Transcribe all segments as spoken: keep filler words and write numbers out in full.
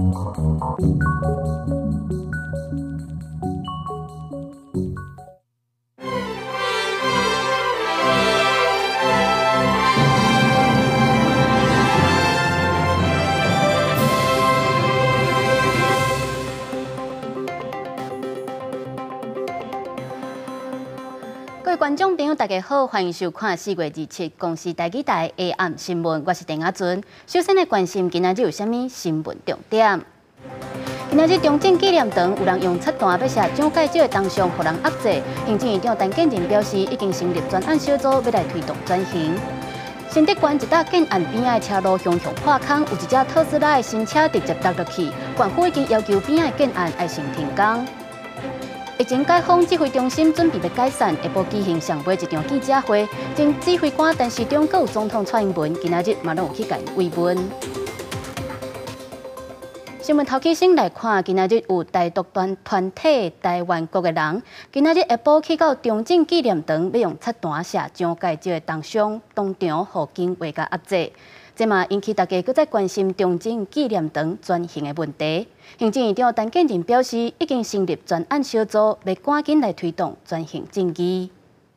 各位观众朋友，大家好，欢迎收看四月二七公视台语台 A M 新闻，我是陈雅纯。首先来关心今仔日有啥物新闻重点？今仔日中正纪念堂有人用漆弹要写蒋介石的铜像，互人压制。行政院长陈建仁表示，已经成立专案小组，要来推动转型。新竹县一搭建案边仔的车路凶凶破空，有一架特斯拉的新车直接落落去，县府已经要求边仔的建案要先停工。疫情解封，指挥中心准备要解散，下晡举行上尾一场记者会，前指挥官陈时中阁有总统蔡英文，今仔日嘛拢有去甲慰问。新闻头起先来看，今仔日有台独团团体台湾国的人，今仔日下晡去到中正纪念堂，要用漆弹写蒋介石的铜像，当场互警卫甲压制。这嘛引起大家搁再关心中正纪念堂转型的问题。行政院长陈建仁表示，已经成立专案小组，要赶紧来推动转型正义。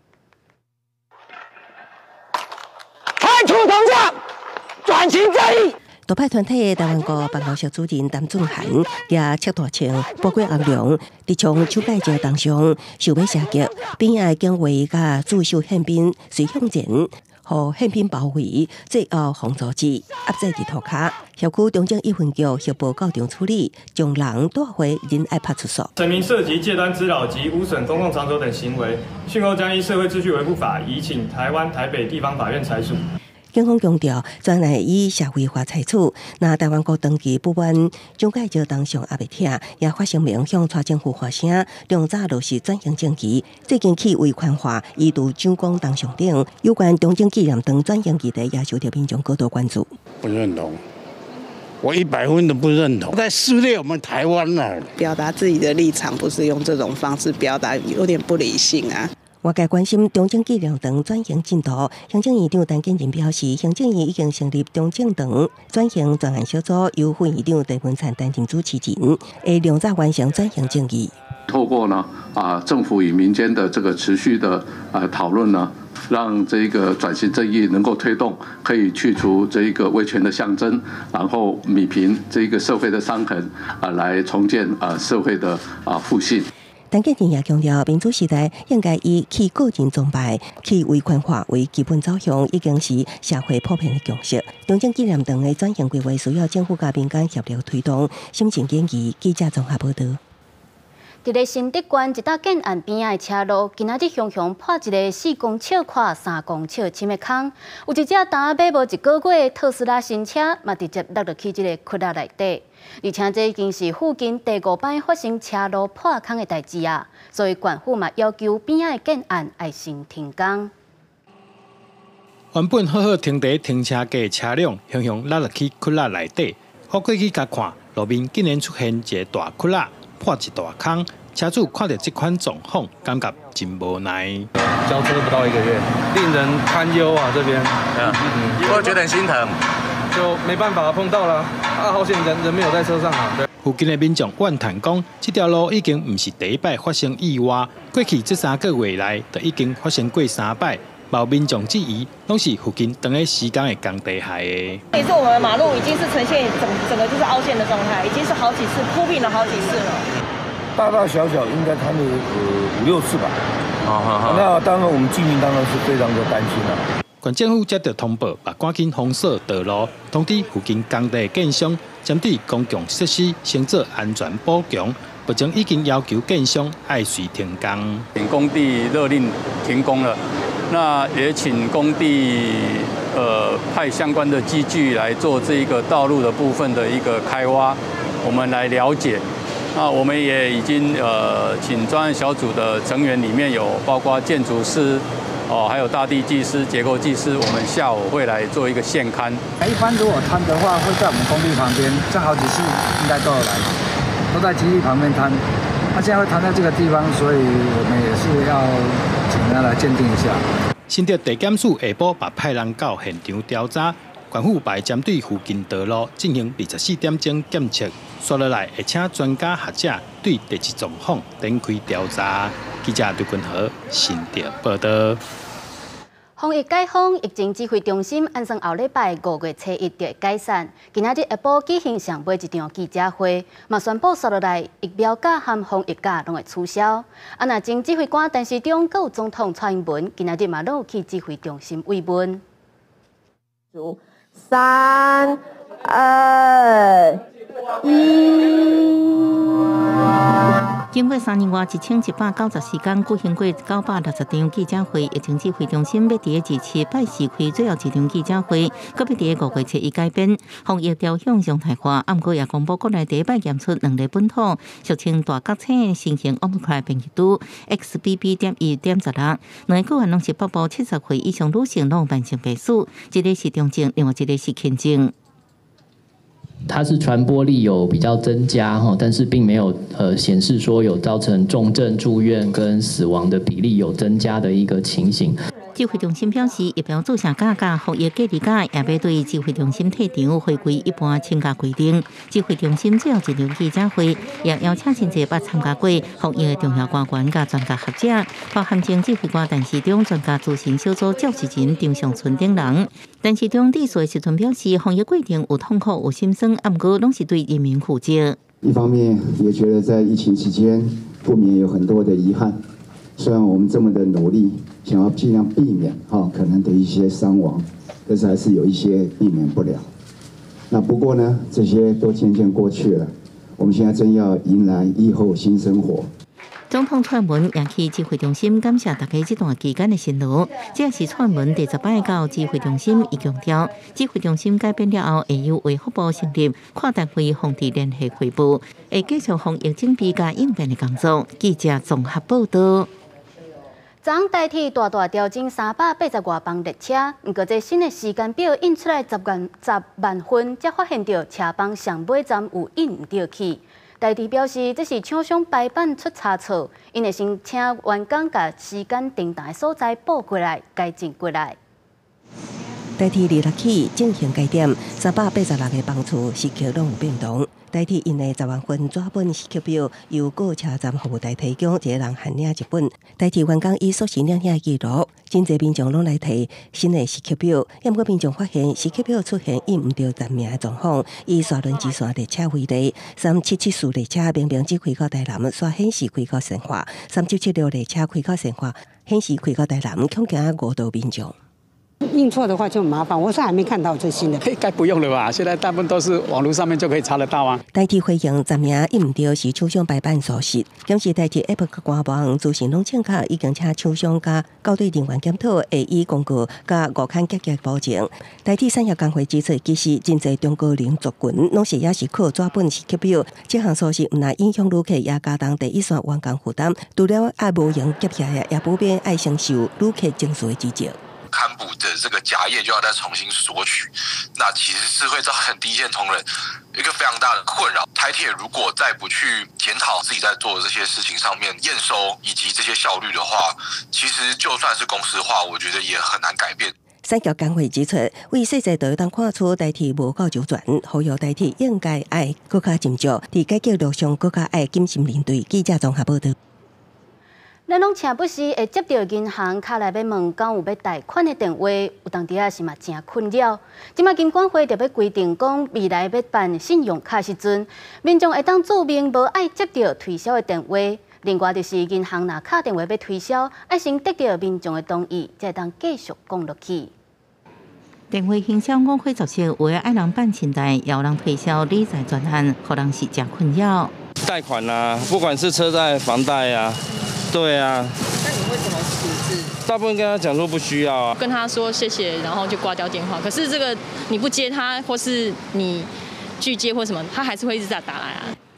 拆除铜像，转型正义。 独派团体的台湾国办公室主任陈俊涵也赤大枪、包括红龙，伫从蒋介石铜像想要射击，边仔警卫甲驻守宪兵随向前，互宪兵包围，最后防阻止压制伫涂骹。辖区中正一分局协报到场处理，将人带回仁爱派出所。 陈明涉及借单滋扰及污损公共场所等行为，讯后将依社会秩序维护法移请台湾台北地方法院裁处。 警方强调，专案以社会化裁处。那台湾国长期不满蒋介石铜像也袂拆，也发声明向蔡政府发声，量早落实转型正义。最近起违宽化，移除蒋公铜像顶，有关中正纪念堂转型议题也受到民众高度关注。 不认同，我一百分都不认同，在撕裂我们台湾了。 表达自己的立场，不是用这种方式表达，有点不理性啊。 外界关心中正纪念堂转型进度，行政院长陈建仁表示，行政院已经成立中正堂转型专案小组，由副院长陈文灿担任主持人，会量早完成转型正义。 透过呢啊政府与民间的这个持续的啊讨论呢，让这个转型正义能够推动，可以去除这一个威权的象征，然后弭平这个社会的伤痕啊，来重建啊社会的啊复兴。 陈建仁也强调，民主时代应该以去个人崇拜、去违权化为基本走向，已经是社会普遍的共识。中正纪念堂的转型规划需要政府甲民间协力推动。新情建议记者综合报道。 伫个新竹县一搭建案边仔的车路，今仔日凶凶破一个四公尺宽、三公尺深的坑，有一只单买无一个月的特斯拉新车，嘛直接落入去这个窟窿内底。而且这已经是附近第五摆发生车路破坑的代志啊，所以县府嘛要求边仔的建案要先停工。 原本好好停伫停车格的车辆，凶凶落入去窟窿内底，我过去甲看，路面竟然出现一个大窟窿。破一大坑，车主看到这款状况，感觉真无奈。 交车不到一个月，令人堪忧啊！这边，嗯嗯， 我觉得很心疼， 就没办法碰到了啊！好险人人没有在车上啊。对。 附近的民众怨叹讲，这条路已经不是第一摆发生意外，过去这三个月来，就已经发生过三摆。某民众质疑，拢是附近长个时间的工地害的。 也是我们的马路已经是呈现整整个就是凹陷的状态，已经是好几次铺平了好几次了。 大大小小应该看了呃五六次吧。 好好好。 那当然，我们居民当然是非常的担心了。 县政府接到通报，把赶紧封锁道路，通知附近工地建商针对公共设施先做安全补强。目前已经要求建商爱随停工。 请工地勒令停工了。那也请工地呃派相关的机具来做这一个道路的部分的一个开挖，我们来了解。那我们也已经呃请专案小组的成员里面有包括建筑师哦，还有大地技师、结构技师，我们下午会来做一个现勘。 一般如果摊的话，会在我们工地旁边，这好几次应该都有来，都在基地旁边摊。他现在会摊在这个地方，所以我们也是要请他来鉴定一下。 新竹地检署下晡把派人到现场调查， 县府排针对附近道路进行二十四点钟检测，刷落来会请专家学者对地质状况展开调查。记者刘君豪新竹报道。 防疫解封，疫情指挥中心按算后礼拜五月初一就会解散。今仔日下晡举行上尾一场记者会，嘛宣布刷落来疫苗假和防疫假拢会取消。啊，那前指挥官陈时中佮有总统蔡英文，今仔日嘛拢有去指挥中心慰问。 三、二、一。经过三年外一千一百九十四天举行过九百六十场记者会，疫情指挥中心要伫个日期拜四开最后一场记者会，搁要伫个五月初一改变，防疫调向常态化。暗过也公布国内第一摆验出两例本土俗称大角青新型 Omicron 变异株 X B B 点一点十六，两个个案拢是北部七十岁以上女性，拢慢性病史，一个是重症，另外一个是轻症。 它是传播力有比较增加哈，但是并没有呃显示说有造成重症住院跟死亡的比例有增加的一个情形。指挥中心表示，疫苗注射价格、防疫隔离假也要对指挥中心退场回归一般请假规定。指挥中心最后一场记者会也邀请真侪捌参加过防疫的重要官员甲专家学者，包含前指挥官陈时中、专家咨询小组召集人张尚存等人。陈时中致辞的时阵表示，防疫过程有痛苦、有心酸，不过拢是对人民负责。 一方面也觉得在疫情期间不免有很多的遗憾，虽然我们这么的努力，想要尽量避免哈可能的一些伤亡，但是还是有一些避免不了。那不过呢，这些都渐渐过去了，我们现在正要迎来疫后新生活。 总统蔡文也去指挥中心感谢大家这段期间的辛劳。这是蔡文第十摆到指挥中心，伊强调，指挥中心改变了后，会由卫福部成立跨单位防治联合会部，会继续防疫整备加应变的工作。记者综合报道。 昨代替大大调整三百八十外班列车，不过这新的时间表印出来十万十万分，才发现到车帮上尾站有印唔到去。代替表示，这是厂商排版出差错，因会先请员工把时间定档的所在报过来，改正过来。 代替二六起进行改点，三百八十六个班次时刻拢有变动。代替因的十万份纸本时刻表由各车站服务台提供，一个人限领一本。代替员工以缩时领领记录，真侪民众拢来提新的时刻表，也毋过民众发现时刻表出现印唔到站名的状况，以刷轮机线列车为例，三七七四列车明明只开到台南，刷显示开到神华；三九七六列车开到神华，显示开到台南，恐惊误导民众。 印错的话就很麻烦，我是还没看到最新的。 应该不用了吧？现在大部分都是网络上面就可以查得到啊。 代替回应站名印唔到是厂商排版疏失，同时代替 App 官网自行拢请卡已经请厂商加校对人员检讨，会以公告加五刊结结保证。代替产业工会指出，其实真侪中高龄族群拢是也是靠纸本时刻表，这项疏失唔但影响旅客，也加重第一线员工负担。除了爱无用接下来，也不便爱承受旅客情绪的指责。 刊补的这个夹页就要再重新索取，那其实是会造成第一线同仁一个非常大的困扰。台铁如果再不去检讨自己在做的这些事情上面验收以及这些效率的话，其实就算是公司化，我觉得也很难改变。 产业工会指出，为细节都当看出代替无够周全，呼吁代替应该爱更加斟酌，伫解决路上更加爱谨慎面对。记者综合报道。 咱拢请不时会接到银行卡来要问敢有要贷款的电话，有当时啊是嘛真困扰。即马金管会特别规定讲，未来要办信用卡时阵，民众会当注明无爱接到推销的电话。另外就是银行若卡电话要推销，爱先得到民众的同意，才会当继续讲落去。 电话行销误会造成有的爱人办信贷，也有人推销理财专案，可能是真困扰。 贷款啊，不管是车贷、房贷啊。对啊， 那你为什么不是？ 大部分跟他讲说不需要啊， 跟他说谢谢，然后就挂掉电话。可是这个你不接他，或是你拒接或什么，他还是会一直在打来啊。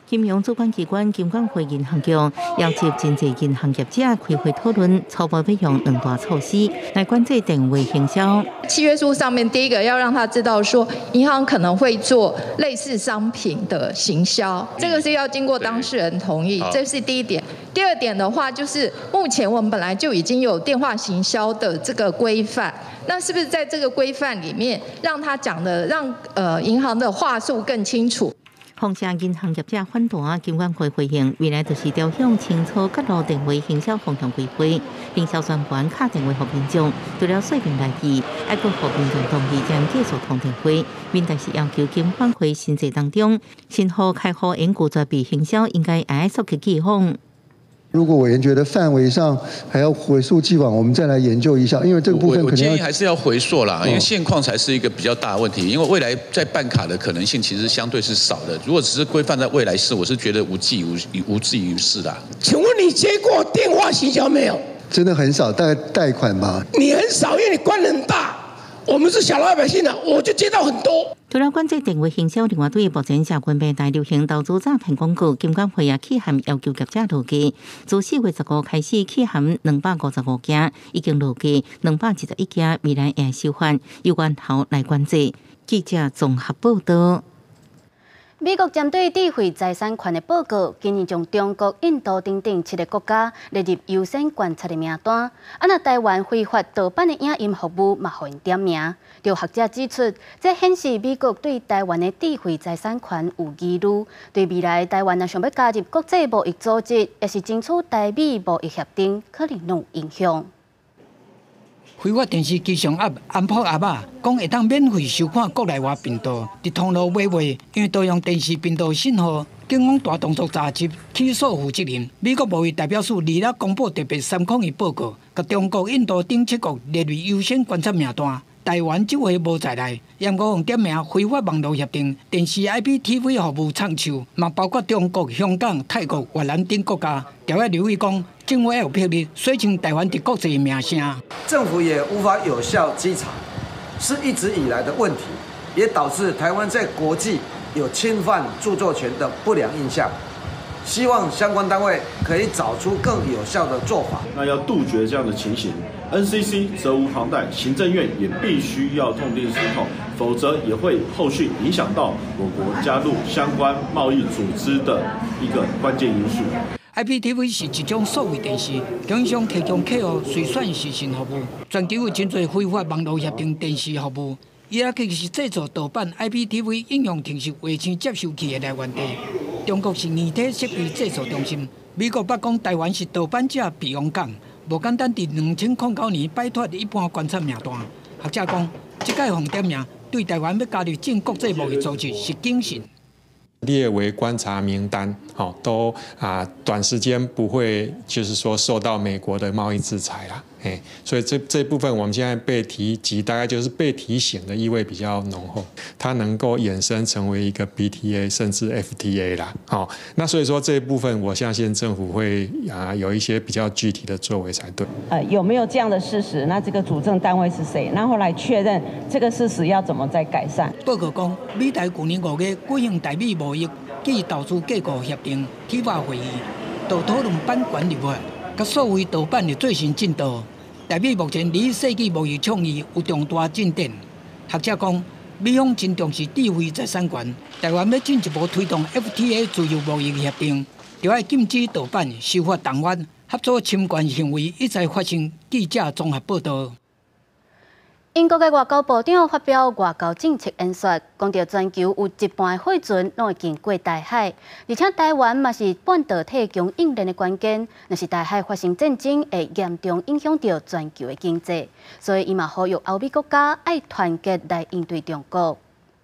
金融主管机关金管会银行局要求经济银行业者开会讨论，初步要用两大措施来管制电话行销。 契约书上面第一个要让他知道说，银行可能会做类似商品的行销，这个是要经过当事人同意，这是第一点。第二点的话，就是目前我们本来就已经有电话行销的这个规范，那是不是在这个规范里面，让他讲的让呃银行的话术更清楚？ 放下银行业者反弹，金管会回应，未来就是朝向清楚揭露电话行销方向规划，并销宣传卡电话给民众，除了说明来意，还佫给民众同意将继续通电话。并但是要求金管会新制当中，新户开户因故作弊行销应该爱缩去记放。 如果委员觉得范围上还要回溯既往，我们再来研究一下，因为这个部分可能我建议还是要回溯啦，因为现况才是一个比较大的问题。因为未来在办卡的可能性其实相对是少的，如果只是规范在未来式，我是觉得无济无无济于事啦。 请问你接过电话行销没有？ 真的很少，大概贷款吧。 你很少，因为你官很大。我们是小老百姓的，我就接到很多。 除了管制电话行销，另外对目前社群平台流行投资诈骗广告，金管会也启函要求业者落架。自四月十五开始启函两百五十五家，已经落架两百七十一家，未来会修法，由源头来管制。记者综合报道。 美国针对智慧财产权的报告，今年将中国、印度等等七个国家列入优先观察的名单。啊，那台湾非法盗版的影音服务，嘛互因点名。有学者指出，这显示美国对台湾的智慧财产权有疑虑，对未来台湾若想要加入国际贸易组织，也是争取台美贸易协定，可能有影响。 非法电视机上 App 安普 App 啊，讲会当免费收看国内外频道，伫通路买卖，因为盗用电视频道信号，警方大动作查缉，起诉负责人。美国贸易代表处二日公布特别三抗议报告，甲中国、印度等七国列入优先观察名单。台湾这回无在内，严格用点名非法网络协定、电视 I P T V 服务创收，嘛包括中国、香港、泰国、越南等国家。调解刘毅讲，政府要有魄力，宣称台湾伫国际名声。 政府也无法有效稽查，是一直以来的问题，也导致台湾在国际有侵犯著作权的不良印象。希望相关单位可以找出更有效的做法。 那要杜绝这样的情形 ，N C C 责无旁贷，行政院也必须要痛定思痛，否则也会后续影响到我国加入相关贸易组织的一个关键因素。 I P T V 是一种数位电视，供应商提供客户随选时讯服务，全球有真侪非法网络协定电视服务。伊也其实制作盗版 I P T V 应用程式卫星接收器的来源地。中国是二体设备制作中心，美国北讲台湾是盗版者避风港，无简单伫两千零九年摆脱一般观察名单。学者讲，这届红点名对台湾要加入进国际贸易组织是警醒。 列为观察名单，好，都啊短时间不会就是说受到美国的贸易制裁啦，哎，所以这这部分我们现在被提及，大概就是被提醒的意味比较浓厚，它能够衍生成为一个 B T A 甚至 F T A 啦，好，那所以说这一部分我相信政府会啊有一些比较具体的作为才对。 呃，有没有这样的事实？那这个主政单位是谁？那后来确认这个事实要怎么再改善？ 报告讲，美台去年五月举行台美贸易暨投资架构协定启发会议，就讨论版权立法，甲所谓盗版的最新进度。台美目前离世纪贸易倡议有重大进展。学者讲，美方真重视智慧财产权，台湾要进一步推动 F T A 自由贸易协定，就要禁止盗版、修法动画、合作侵权行为一再发生。记者综合报道。 英国的外交部长发表外交政策演说，讲到全球有一半的货船拢会经过大海，而且台湾嘛是半导体供应链的关键。若是大海发生战争，会严重影响到全球的经济，所以伊嘛呼吁欧美国家爱团结来应对中国。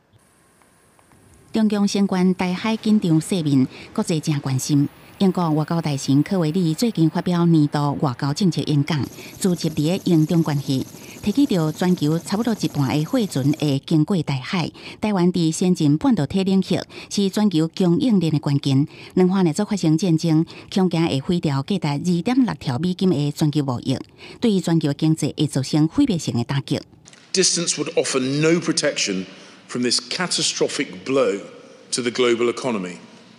中共相关大海紧张势面，国际正关心。英国外交大臣科维利最近发表年度外交政策演讲，组织伫个英中关系，提起到全球差不多一半的货船会经过大海，台湾伫先进半导体领域是全球供应链的关键。两方若做发生战争，恐惊会毁掉价值二点六条美金的全球贸易，对于全球经济会造成毁灭性的打击。 Distance would offer no protection from this catastrophic blow to the global economy.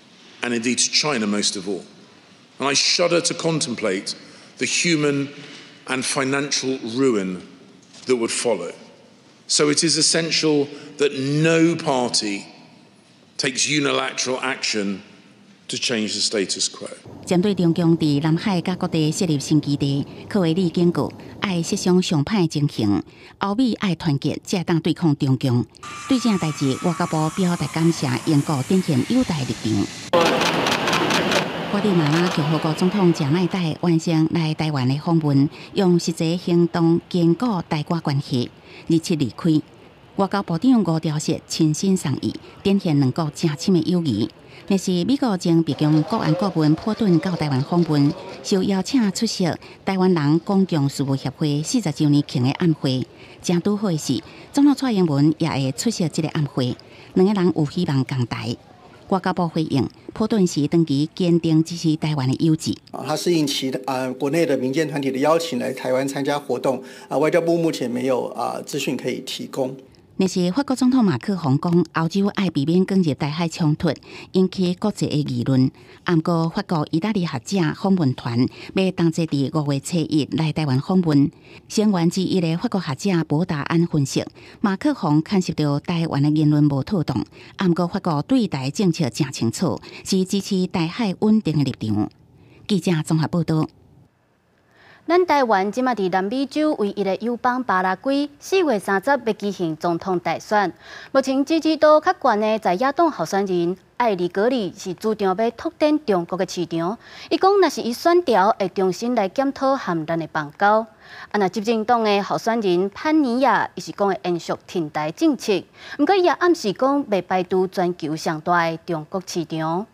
and indeed to China most of all. And I shudder to contemplate the human and financial ruin that would follow. So it is essential that no party takes unilateral action to change the status quo. 针对中共伫南海甲各地设立新基地，柯维利警告，爱设想上歹情形，欧美爱团结，才会当对抗中共。对这代志，外交部表达感谢，英国展现优待立场。瓜地马拉共和国总统贾迈代完成来台湾的访问，用实际行动坚固台瓜关系。日前离开，外交部长吴钊燮亲身送意，展现两国正深的友谊。但是美国前白宫国安顾问波顿到台湾访问，受邀请出席台湾人公共事务协会四十周年庆的宴会。正拄好的是，总统蔡英文也会出席这个宴会，两个人有希望共台。外交部回应，波顿是长期坚定支持台湾的友谊。 他适应其啊国内的民间团体的邀请来台湾参加活动啊，外交部目前没有啊资讯可以提供。 但是法国总统马克宏讲，欧洲爱避免捲入台海冲突，引起国际的议论。不过，法国、意大利学者访问团要同齐伫五月初一来台湾访问。成员之一的法国学者博达安分析，马克宏看涉到台湾的言论无妥当。不过，法国对台政策正清楚，是支持台海稳定的立场。记者综合报道。 咱台湾即马伫南美洲唯一的友邦巴拉圭，四月三十要举行总统大选。目前支持度较悬的在野党候选人艾里格里是主张要拓展中国的市场。伊讲，若是伊选调，会重新来检讨和咱的邦交。啊，那执政党的候选人潘尼亚，伊是讲会延续挺台政策，不过伊也暗示讲袂排除全球上大的中国市场。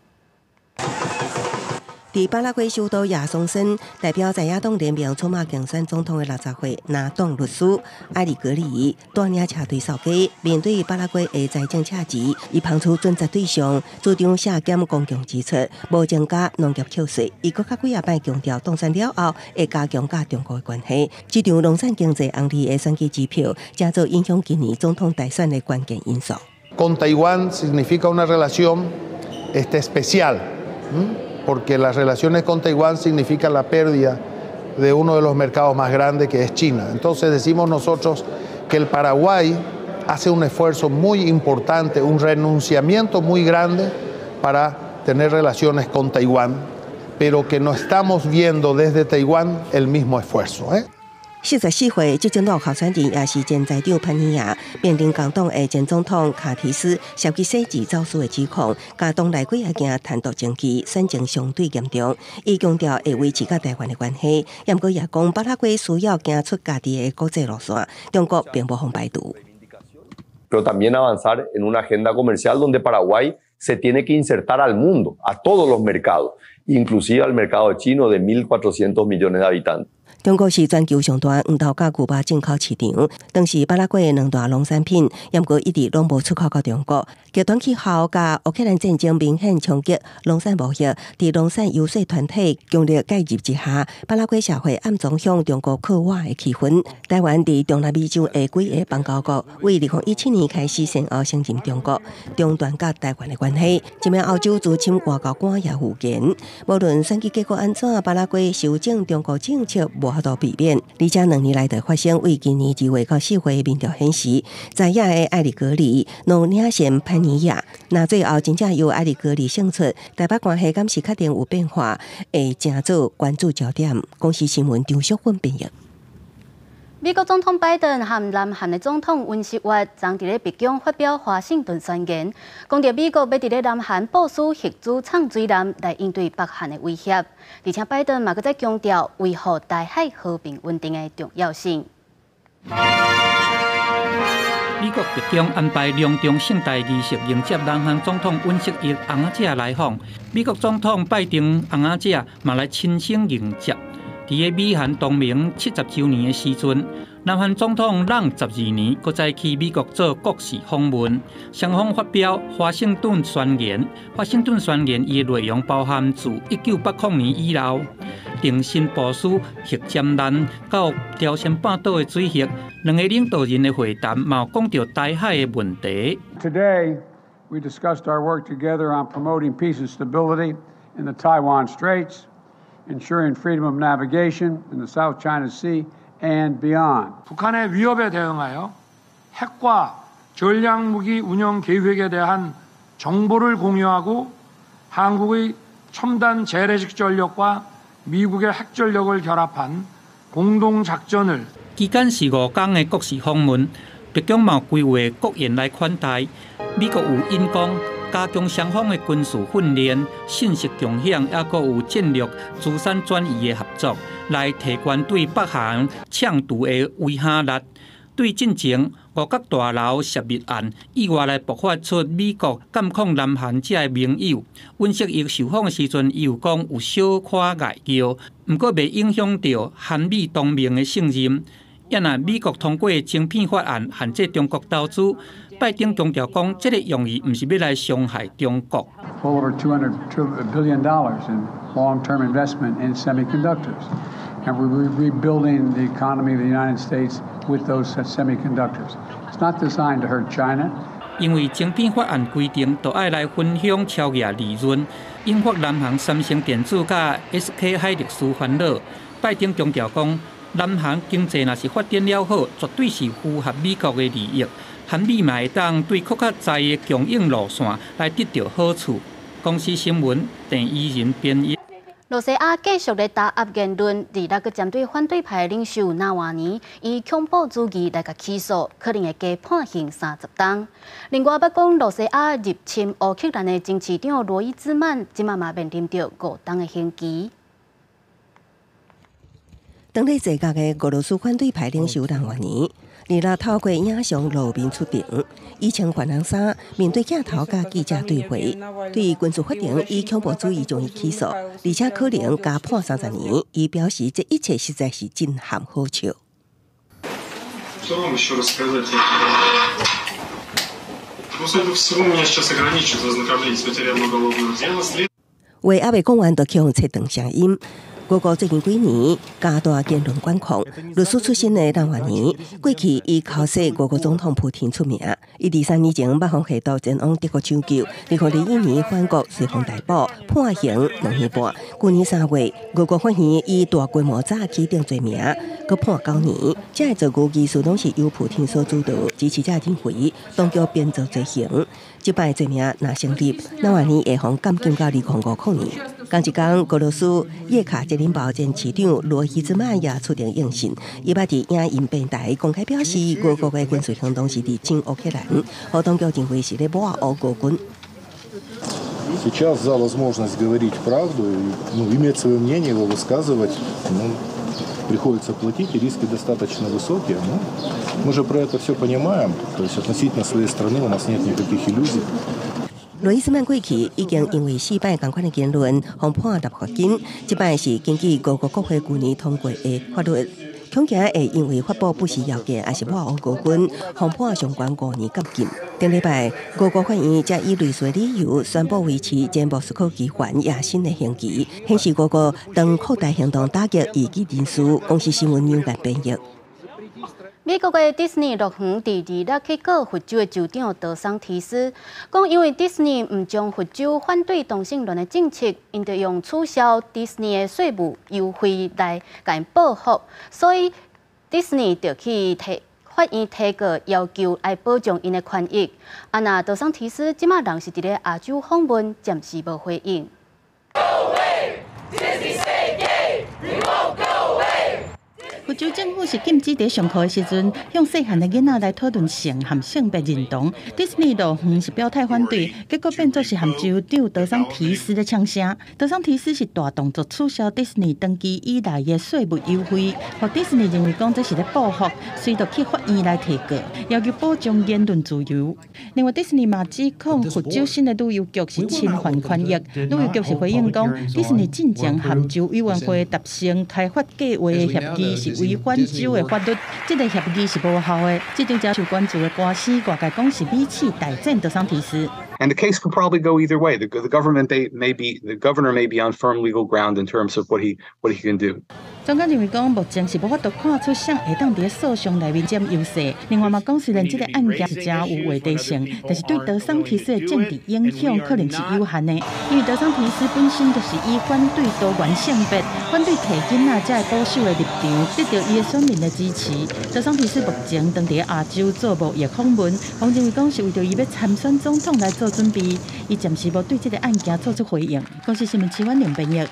伫巴拉圭首都亚松森，代表在野党联名出马竞选总统的六十岁拿党律师埃里格里带领车队扫街，面对巴拉圭的财政赤字，伊抛出准则对象，主张削减公共支出，无增加农业扣税。伊搁较几啊摆强调，当选了后会加强甲中国的关系。这场农产经济红利的选举支票，将做影响今年总统大选的关键因素。 Con Taiwán significa una relación este especial. Porque las relaciones con Taiwán significan la pérdida de uno de los mercados más grandes que es China. Entonces decimos nosotros que el Paraguay hace un esfuerzo muy importante, un renunciamiento muy grande para tener relaciones con Taiwán, pero que no estamos viendo desde Taiwán el mismo esfuerzo, ¿eh? 四十四岁执政党候选人也是前财长潘尼亚，面临共党的前总统卡提斯涉及洗钱走私的指控，加党内几啊件贪渎证据，选情相对严重。伊强调会维持甲台湾的关系，也不过也讲巴拉圭需要行出家己的国际路线，中国并不妨排除。 Pero también avanzar en una agenda comercial donde Paraguay se tiene que insertar al mundo, a todos los mercados, inclusive al mercado chino de mil cuatrocientos millones de habitantes. 中国是全球上大黄豆甲牛肉进口市场，当时巴拉圭的两大农产品，也不过一直拢无出口到中国。极端气候甲乌克兰战争明显冲击农产贸易，伫农产游说团体强烈介入之下，巴拉圭社会暗中向中国靠倚的气氛。台湾伫中南美洲的几个邦交国，为二零一七年开始先后承认中国，中断甲台湾的关系。一名澳洲资深外交官也预言，无论选举结果安怎，巴拉圭修正中国政策无法度避免。而且两年来的发生，为今年二月到四月的民调显示，在野的艾里格里能领先潘尼亚。那最后真正由艾里格里胜出，台北关系敢是确定有变化，会正做关注焦点。公司新闻张淑芬编译。 美国总统拜登和南韩的总统尹锡悦昨伫咧白宫发表华盛顿宣言，讲到美国要伫咧南韩部署核子畅水艦来应对北韩的威胁，而且拜登嘛搁再强调维护台海和平稳定的重要性。 美国白宫安排隆重盛大仪式迎接南韩总统尹锡悦翁仔姐来访，美国总统拜登翁仔姐嘛来亲身迎接。伫个美韩同盟七十周年的时阵，南韩总统让十二年，搁再去美国做国事访问，双方发表华盛顿宣言。华盛顿宣言伊的内容包含自一九八零年以后，定新部署核潜舰到朝鲜半岛的水域，两个领导人的会谈嘛有讲到台海的问题。 Today, We discussed our work together on promoting peace and stability in the Taiwan Straits, ensuring freedom of navigation in the South China Sea and beyond. 북한의 위협에 대응하여 핵과 전략무기 운영 계획에 대한 정보를 공유하고 한국의 첨단 재래식 전력과 미국의 핵 전력을 결합한 공동 작전을 期間是五天的國事訪問，北京嘛規劃國宴來款待。美國有演講，加強雙方的軍事訓練、信息共享，也閣有戰略資產轉移的合作，來提懸對北韓搶渡的威嚇力。對進前五角大樓涉密案，意外來爆發出美國監控南韓這個盟友。尹錫悅受訪的時陣，伊有講有小可外交，毋過未影響到韓美同盟的信任。也若美國通過晶片法案限制中國投資，拜登強調講，這個用意毋是要來傷害中國。 Over two hundred billion dollars in long-term investment in semiconductors, and we're rebuilding the economy of the United States with those semiconductors. It's not designed to hurt China. 因為晶片法案規定，都愛來分享超額利潤，引發南韓三星電子甲 S K 海力士煩惱。拜登強調講，南韓經濟若是發展了好，絕對是符合美國的利益。韓美嘛會當對擴較在的供應路線來得到好處。公司新聞鄭依仁編譯。 羅西亞繼續咧打壓言論，而那個針對反對派領袖納瓦尼以恐怖主義來個起訴，可能會加判刑三十天。另外，要講羅西亞入侵烏克蘭的前市長羅伊茲曼，今嘛嘛面臨着五天的刑期。 當地在家嘅俄羅斯反對派領袖納瓦尼，而那透過影像露面出庭，以穿反紅衫面對鏡頭甲記者對話，對軍事法庭以恐怖主義將伊起訴，而且可能加判三十年。伊表示，這一切實在是震撼好笑。話還未講完，就向切斷聲音。俄國最近幾年加大言論管控，律師出身的納瓦尼，過去以考試俄國總統普廷出名。伊二三年前北方下到前往德國搶救，二零二一年返國隨風逮捕，判刑兩年半。去年三月，俄國法院以大規模詐欺等罪名，佮判九年。這個造句技術攏是由普廷所主導，支持者認為當局編造罪行。這擺罪名若成立，納瓦尼會向監禁到二零五五年。同一天，俄羅斯葉卡捷琳堡前市長羅伊茲曼也出庭應訊，伊捌佇影音平台公開表示，俄國的軍事行動是佇侵烏克蘭，和當局認為是咧抹黑俄軍。 Сейчас за возможность говорить правду, ну, иметь свое мнение, его высказывать, ну, приходится платить, и риски достаточно высокие. Но мы же про это все понимаем, то есть относительно своей страны у нас нет никаких иллюзий. 羅伊斯曼過去已經因為四擺同款的言論，被判入罰金。這擺是根據俄國國會去年通過的法律，恐驚會因為發布不實謠言，還是抹黑俄軍，被判相關五年監禁。頂禮拜，俄國法院則以類似理由宣布維持前莫斯科機關野心的刑期，顯示俄國當擴大行動打擊異己人士。公司新聞紐約編譯。 美國嘅迪士尼樂園第二日去告佛州嘅州長德桑提斯，講因為迪士尼唔將佛州反對同性戀嘅政策，因就用取消迪士尼嘅稅務優惠來甲因報復，所以迪士尼就去提法院提告要求來保障因嘅權益。啊，那德桑提斯即馬人是佇咧亞洲訪問，暫時無回應。 佛州政府是禁止在上課的時陣，向細漢的囡仔來討論性和性別認同。迪士尼樂園是表態反對，結果變作是和州長德桑提斯的槍聲。德桑提斯是大動作取消迪士尼登記以來的稅務優惠，和迪士尼認為講這是咧報復，隨着去法院來提告，要求保障言論自由。另外，迪士尼嘛指控佛州新的旅遊局是侵犯權益，旅遊局是回應講，迪士尼進前和州委員會達成開發計劃的協議是違违反州的法律，这个协议是无效的。这场遭受关注的官司，外界讲是美企大战德桑提斯。 And the case could probably go either way. The, the government they may be, the governor may be on firm legal ground in terms of what he what he can do. 总监认为讲，目前是无法度看出谁会当伫诉讼内面占优势。另外嘛，讲虽然这个案件是真有话题性，但是对德桑提斯的政治影响可能是有限的，因为德桑提斯本身就是以反对多元性别、反对摕囡仔才会保守的立场，得到伊的选民的支持。德桑提斯目前当伫亚洲做贸易访问，方认为讲是为着伊要参选总统来做准备，伊暂时无对这个案件做出回应。公司新闻台湾梁编译。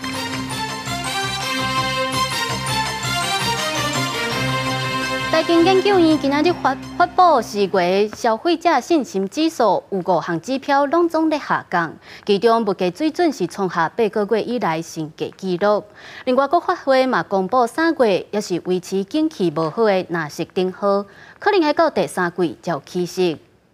财经研究院今仔日发发布四月消费者信心指数，有五项指标拢总在下降，其中物价水准是创下八个月以来新低纪录。另外，国发会嘛公布三月也是维持景气无好的纳息顶号，可能要到第三季才有起色。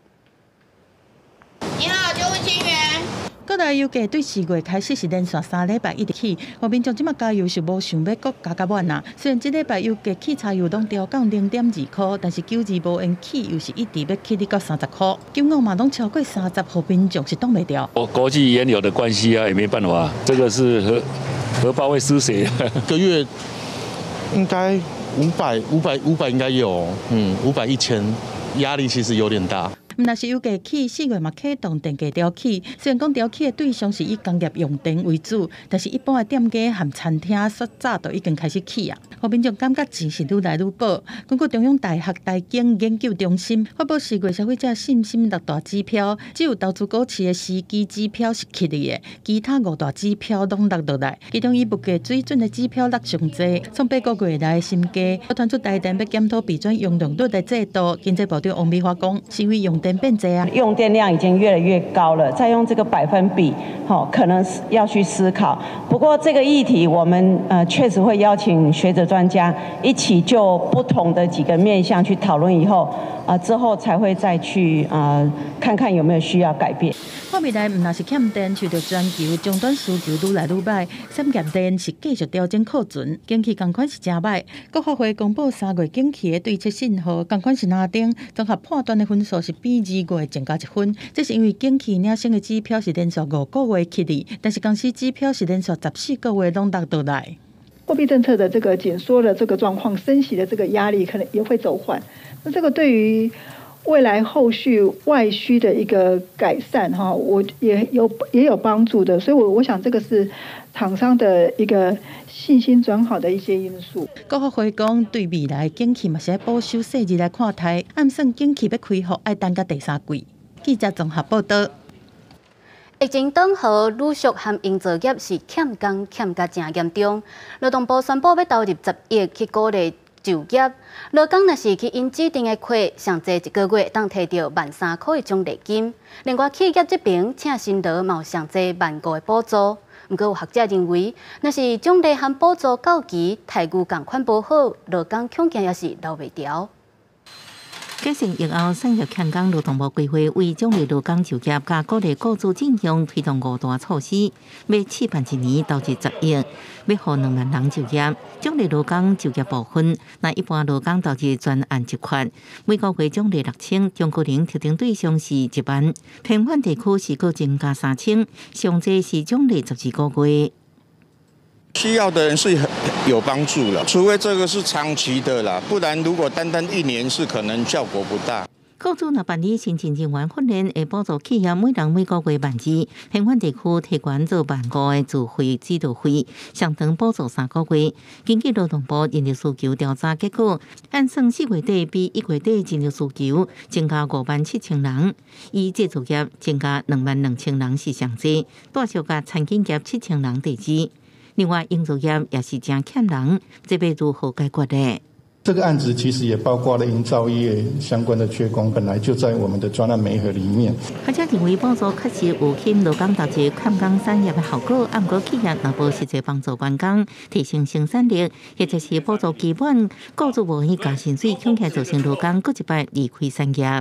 你好，九五千元。 各大油价对四月开始是连续三礼拜一直起，后面将即马加油是无想要搁加加满啊。虽然即礼拜油价起柴油拢调降零点二块，但是九二无缘起又是一直要起哩到三十块，金额嘛拢超过三十，后面将是挡袂掉。 国国际原油的关系啊，也没办法，这个是荷荷包会失血。 一个月应该五百、五百、五百应该有，嗯，五百、一千，压力其实有点大。 若是油价起，四月嘛启动电价调起。虽然讲调起的对象是以工业用电为主，但是一般的店家和餐厅说早就已经开始起啊。后面就感觉钱是愈来愈薄。根据中央大学财经研究中心发布四月消费者信心六大指标，只有投资股市的司机指标是起嚟的，其他五大指标拢落落来。其中以物价水准的指标落上济，从八个月来的新低。我传出台电要检讨标准用量率的制度，经济部长王美花讲，是因为用 变这样， 用电量已经越来越高了，再用这个百分比，好，可能要去思考。不过这个议题，我们呃确实会邀请学者专家一起就不同的几个面向去讨论，以后啊、呃、之后才会再去啊、呃、看看有没有需要改变。 看未来，唔那是欠电，随着全球终端需求愈来愈歹，产业电是继续调整库存，景气同款是真歹。国发会公布三月景气的对策信号，同款是哪丁综合判断的分数是比二月增加一分，这是因为景气领先的指标是连续五个月起嚟，但是公司指标是连续十四个月拢落倒来。 货币政策的这个紧缩的这个状况，升息的这个压力可能也会走缓。那这个对于未来后续外需的一个改善，哈，我也有也有帮助的。所以我，我我想这个是厂商的一个信心转好的一些因素。 国发会讲，对未来景气嘛是保守细日来看待，暗算景气要恢复，要等到第三季。记者综合报道。 疫情当后，陆续和营造业是欠工欠甲真严重。劳动部宣布要投入十亿去鼓励就业。劳工若是去因指定的课，上济一个月当摕到万三块的奖励金。另外，企业这边请薪劳嘛有上济万五的补助。不过有学者认为，若是奖励和补助到期，待遇共款无好，劳工恐惊也是留袂调。 解释疫后产业欠工，劳动部规划为奖励劳工就业，加鼓励雇主进行推动五大措施，要试办一年投入十亿，要予两万人就业。奖励劳工就业部分，那一般劳工投入专案一款，每个月奖励六千，中高龄特定对象是一万，偏远地区是搁增加三千，上济是奖励十二个月。 需要的人是很有帮助了，除非这个是长期的啦，不然如果单单一年是可能效果不大。 雇主若办理新进人员训练，会补助企业每人每个月万二，偏远地区提悬做万五的自费指导费，上长补助三个月。根据劳动部人力需求调查结果，按算四月底比一月底人力需求增加五万七千人，以制造业增加两万两千人是上济，大小甲餐饮业七千人第二。另外，营造业也是真欠人，这要如何解决呢？ 这个案子其实也包括了营造业相关的缺工，本来就在我们的专案媒合里面。 学者认为，补助确实有欠劳工投入欠工产业的效果，按过企业若无实际帮助员工提升生产力，或者是补助基本，雇主无愿意加薪水，恐吓造成劳工搁一摆离开产业。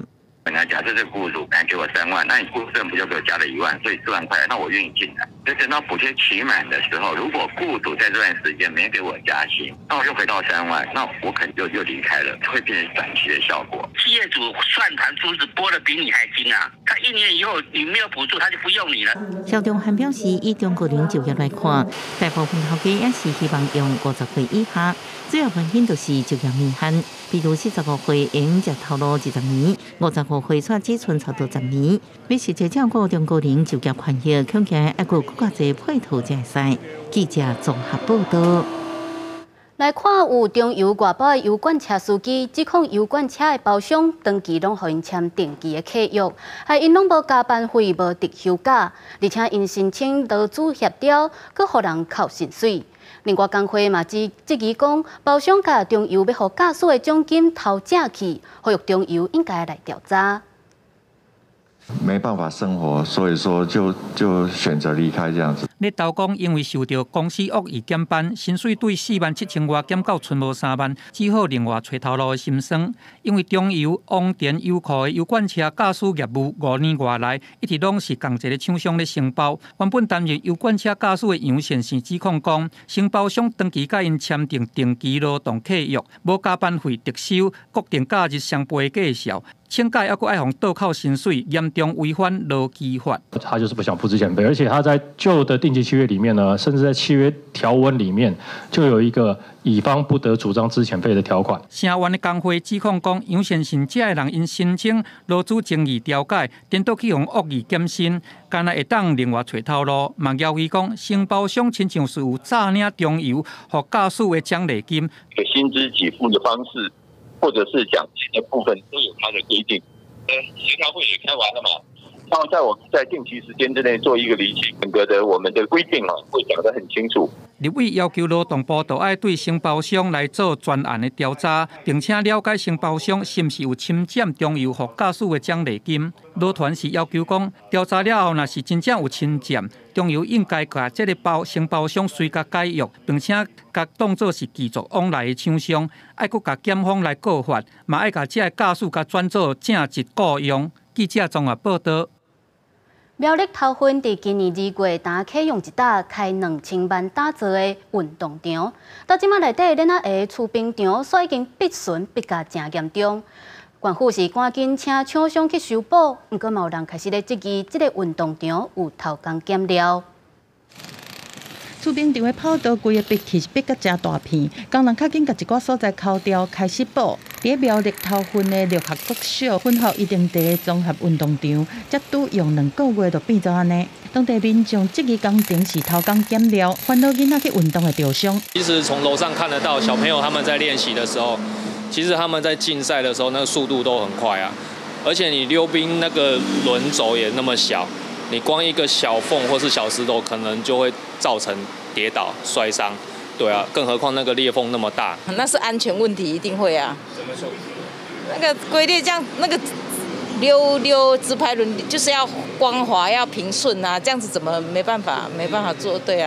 本来假设这个雇主本来给我三万，那你雇政不就给我加了一万，所以四万块，那我愿意进来。所以等到补贴期满的时候，如果雇主在这段时间没给我加薪，那我又回到三万，那我可能就又离开了，会变成短期的效果。 企业主算盘珠子拨的比你还精啊！他一年以后你没有补助，他就不用你了。 肖中汉表示，以中国人就业来看，大部分头家也是希望用五十岁以下，主要原因就是就业年限，比如四十五岁应接头路二十年，五十五岁却只剩差不多十年。要实际照顾中国人就业权益，恐惊还有更加侪配套才会使。记者综合报道。 来看有中油外包的油管车司机，指控油管车的包厢长期拢互因签定期的契约，害因拢无加班费、无得休假，而且因申请劳资协调，佮互人扣薪水。另外工会嘛质质疑讲，包厢甲中油要互驾驶的奖金偷正去，呼吁中油应该来调查。 没办法生活，所以说就就选择离开这样子。 你投讲因为受到公司恶意减班，薪水对四万七千外减到剩无三万，只好另外找头路的心酸。因为中油、王田油库的油罐车驾驶业务五年外来，一直拢是共一个厂商咧承包。原本担任油罐车驾驶的杨先生指控讲，承包商长期甲因签订定期劳动契约，无加班费、特休、固定假日相陪计绍。请假还佫爱互倒扣薪水，严重违反劳基法。 他就是不想付之前费，而且他在旧的定期契约里面呢，甚至在契约条文里面就有一个乙方不得主张资遣费的条款。 成员的工会指控讲，杨先生这个人因申请劳资争议调解，颠倒去用恶意减薪，干来会当另外找头路。嘛要求讲，承包商亲像是有诈领中油和驾驶的奖励金， 薪资给付的方式，或者是奖金的部分都有它的规定。呃，协调会也开完了嘛，然后在我们在定期时间之内做一个厘清，整个的我们的规定啊，会讲得很清楚。 立委要求劳动部都要对承包商来做专案的调查，并且了解承包商是不是有侵占中油和驾驶的奖励金。劳团是要求讲，调查了后，若是真正有侵占，中油应该把这个包承包商随甲解约，并且甲当作是继续往来的厂商，爱佫甲检方来告发，嘛爱甲这个驾驶甲转做正职雇佣。记者综合报道。苗栗头份伫今年二月，打启用一搭开两千万打造的运动场，到即马内底恁仔个储冰场，所已经逼损逼甲真严重。县府是赶紧请厂商去修补，毋过嘛有人开始咧质疑，即个运动场有偷工减料。 储冰场的跑道规个壁其实逼甲真大片，工人较紧甲一寡所在抠掉开始补。伫苗栗头份的绿学国小分校一定地综合运动场，才拄用两个月就变做安尼。当地民众质疑工程是偷工减料，烦恼囡仔去运动的对象。 其实从楼上看得到，小朋友他们在练习的时候，其实他们在竞赛的时候，那个速度都很快啊。而且你溜冰那个轮轴也那么小，你光一个小缝或是小石头，可能就会造成跌倒、摔伤。对啊，更何况那个裂缝那么大， 那是安全问题，一定会啊。 怎么说？ 那个龟裂这样，那个溜溜直排轮就是要光滑、要平顺啊，这样子怎么没办法没办法做对啊？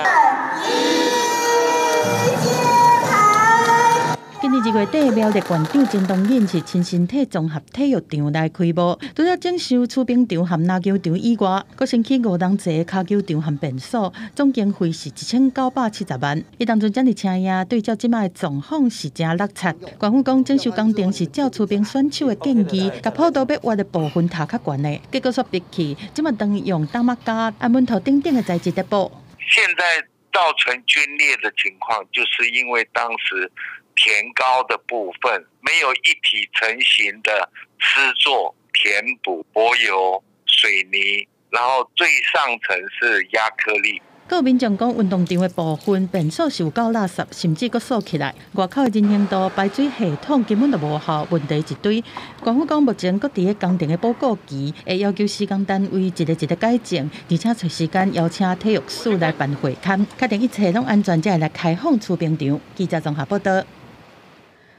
今年二月底，苗栗县长陈东引是亲身体综合体育场来开幕，除了整修储冰场和篮球场以外，阁新起五人座骹球场和便所，总经费是一千九百七十万。伊当初这么请呀，对照即摆的状况是真落差。县府讲整修工程是照储冰选手的建议，甲跑道要挖的部分塔较悬的，结果煞逼去，即摆当用打木架、按门头顶顶的材质在补。 现在造成龟裂的情况，就是因为当时填高的部分没有一体成型的施作填补柏油、水泥，然后最上层是压颗粒。 各民众讲，运动场的部分便所是有够垃圾，甚至阁锁起来。外口的人行道、排水系统根本就无效，问题一堆。县府讲，目前阁伫咧工程的报告期，会要求施工单位一个一个改进，而且找时间邀请体育署来办会勘，确定一切拢安全，才会来开放储冰场。记者综合报道。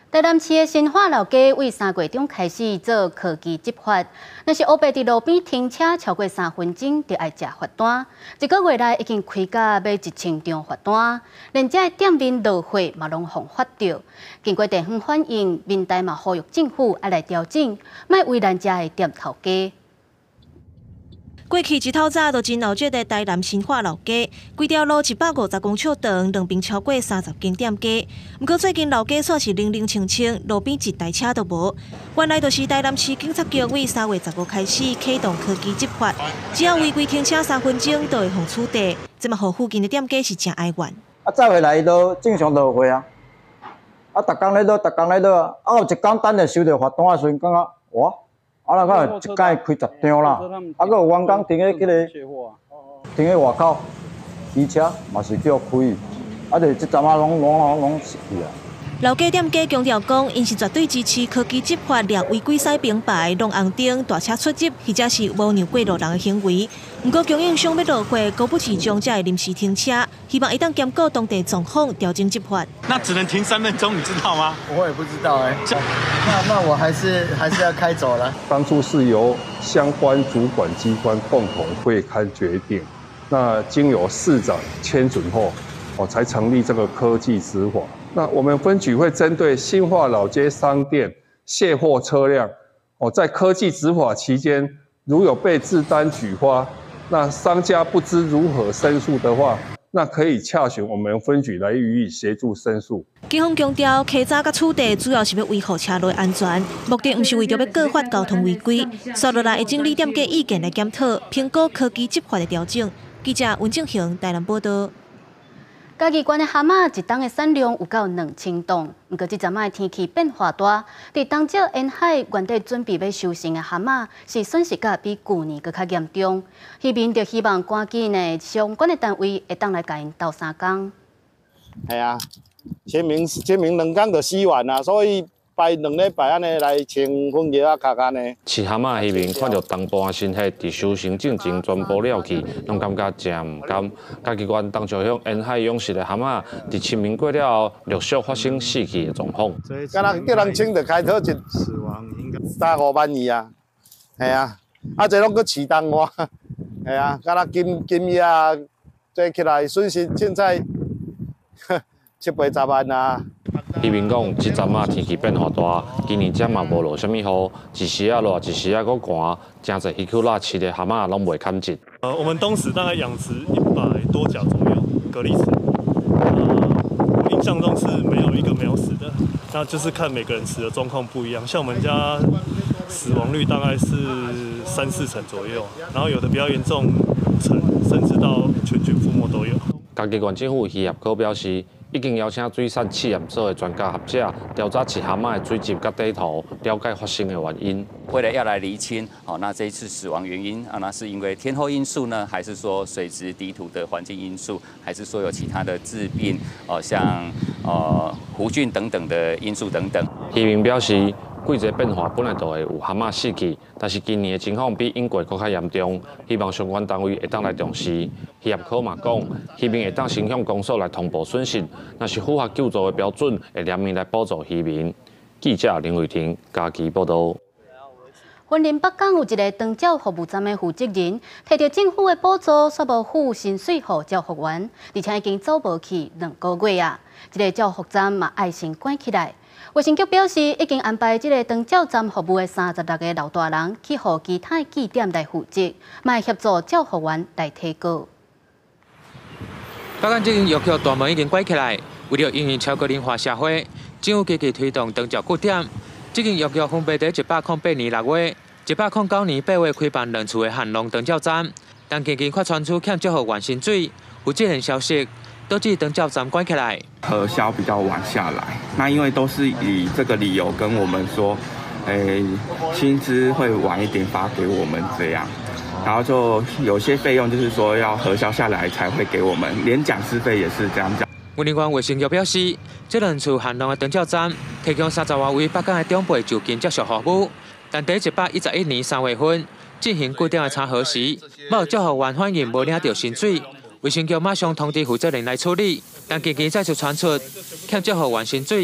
台南市的新化老街为三月中开始做科技执法，若是黑白伫路边停车超过三分钟，就要吃罚单。一个月内已经开价要一千张罚单，连这店面落货嘛拢互罚着。经过地方反映，民代嘛呼吁政府要来调整，莫为咱遮的店头家。 过去一透早就真闹热的台南新化老街，规条路一百五十公尺长，两边超过三十间店家。不过最近老街煞是零零清清，路边一台车都无。原来就是台南市警察局为三月十五开始启动科技执法，只要违规停车三分钟，就会互处罚。这么，互附近的店家是真哀怨。 啊，再回来都正常就会啊。啊，逐工咧倒，逐工咧倒啊。啊，有一工等下收到罚单的时阵，感觉哇。啊，那个一届开十张啦，啊，佮有员工停喺迄个，停喺外口，骑车嘛是叫开，啊，就即阵啊，拢拢拢拢失去啊。 老街店家强调讲，因是绝对支持科技执法，掠违规驶平牌、弄红灯、大车出入，或者是无让过路人的行为。不过供应商要落货，高不起将这临时停车，希望一旦兼顾当地状况，调整执法。 那只能停三分钟，你知道吗？ 我也不知道哎、欸。那那我还是还是要开走了。 当初是由相关主管机关共同会勘决定，那经由市长签准后，哦才成立这个科技执法。那我们分局会针对新化老街商店卸货车辆，哦，在科技执法期间，如有被制单举发，那商家不知如何申诉的话，那可以洽询我们分局来予以协助申诉。 警方强调，稽查甲处理主要是要维护车内安全，目的不是为着要告发交通违规。接落来会整理店家意见来检讨，评估科技执法的调整。记者温正雄台南报道。 嘉义县的蛤蟆一冬的产量有到两千吨，不过这阵仔天气变化大，伫东石沿海原地准备要收成的蛤蟆，是损失甲比旧年更较严重。渔民就希望赶紧的相关的单位会当来甲因斗相共。 系啊，清明清明两天就死完啊，所以摆两礼拜安尼来清薰叶啊，卡卡呢。饲蛤蟆渔民看到东部新血伫收成进前全部了去，拢感觉真唔甘。嘉义县东石乡沿海养殖的蛤蟆，伫清明过了后，陆续发生死去的状况。 敢若叫人清就开头一三五万二啊，系啊，啊这拢搁饲动我，系啊，敢若金金叶啊，做起来损失凊彩七八十万啊。 渔民讲，即阵啊天气变化大，今年遮嘛无落啥物雨，一时啊热，一时啊搁寒，真侪渔区内饲的蛤蟆拢袂堪值。 呃，我们当时大概养殖一百多甲左右蛤蜊池，呃，我印象中是没有一个没有死的，那就是看每个人死的状况不一样。像我们家死亡率大概是三四成左右，然后有的比较严重，五成甚至到全军覆没都有。 嘉义县政府渔业科表示，已经邀请水产试验所的专家学者调查饲蛤蟆的水质甲地图，了解发生的原因。 为了要来厘清，好，那这一次死亡原因啊，那是因为天候因素呢，还是说水质地土的环境因素，还是说有其他的致病，哦，像呃弧菌等等的因素等等。 渔民表示，季节变化本来就会有蛤蟆死去，但是今年的情况比因过更较严重，希望相关单位会当来重视。渔业科嘛讲，渔民会当先向公所来通报损失，若是符合救助的标准，会联名来补助渔民。记者林伟霆，嘉义报道。 云林北港有一个长照服务站的负责人，摕到政府的补助，却无付薪水给照护员，而且已经走无去两个月啊！这个照护站嘛爱先关起来。卫生局表示，已经安排这个长照站服务的三十六个老大人去互其他据点来负责，嘛协助照护员来提高。 北港这间药局大门已经关起来，为了应应超高龄化社会，政府积极推动长照据点。这间药局分别在一百零八年六月、一百零九年八月开办两处的汉龙长照站，但近期却传出欠照护员薪水，有这类消息，导致长照站关起来。 核销比较晚下来，那因为都是以这个理由跟我们说，诶，薪资会晚一点发给我们这样，然后就有些费用就是说要核销下来才会给我们，连讲师费也是这样讲。 云林县卫生局表示，这两处汉龙的长照站提供三十外位北港的长辈就近接受服务，但在一百一十一年三月份进行固定的查核时，某照护员反映无领到薪水，卫生局马上通知负责人来处理，但近期再次传出欠照护员薪水，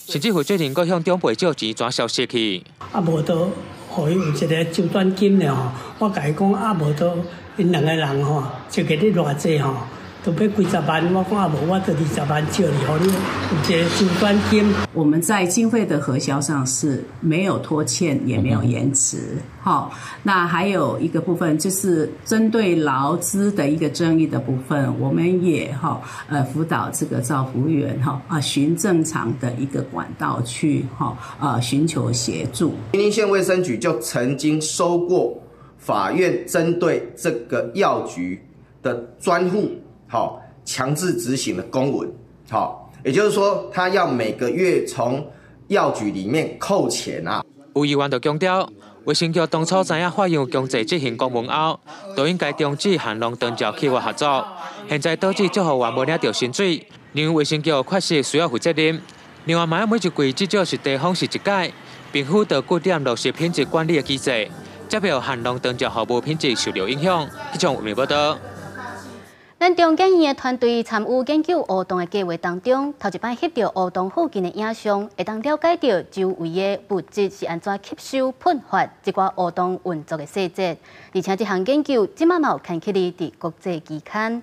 甚至会决定阁向长辈借钱转消息去。 啊，无到，互伊有一个周转金了吼，我甲伊讲啊，无到，因两个人吼，一个咧偌济吼。 都要几十万，我讲啊无，我就二十万借你，互你有一个周转金。 我们在经费的核销上是没有拖欠，也没有延迟。好、嗯，那还有一个部分就是针对劳资的一个争议的部分，我们也哈呃辅导这个照服员哈啊循正常的一个管道去哈呃寻求协助。 云林县卫生局就曾经收过法院针对这个药局的专户。 好，强制执行的公文，好，也就是说，他要每个月从药局里面扣钱啊。 有议员就强调，卫生局当初知影法院有强制执行公文后，就应该终止韩龙长照企划合作。现在导致祝福员无领到薪水，认为卫生局确实需要负责任。另外，买每一季至少是地方是一届，并辅导固定落实品质管理的机制，接表韩龙长照服务品质受到影响。记者吴报道。 咱中检院的团队参与研究乌洞的计划当中，头一摆翕到乌洞附近的影像，会当了解到周围的物质是安怎吸收、喷发这寡乌洞运作的细节。而且这项研究即马嘛有看起嚟伫国际期刊。